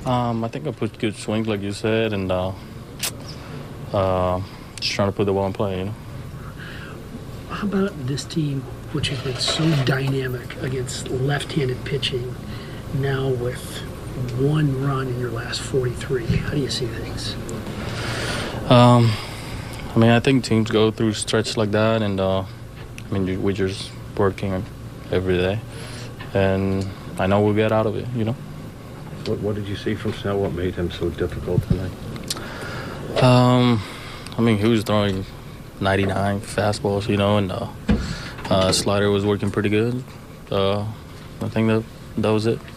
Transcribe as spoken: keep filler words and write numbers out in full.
Um, I think I put good swings, like you said, and uh, uh, just trying to put the ball in play, you know. How about this team, which has been so dynamic against left-handed pitching, now with one run in your last forty-three? How do you see things? Um, I mean, I think teams go through stretch like that, and uh, I mean, we're just working every day, and I know we'll get out of it, you know. What, what did you see from Snell? What made him so difficult tonight? Um, I mean, he was throwing ninety-nine fastballs, you know, and uh, uh, slider was working pretty good. Uh, I think that that was it.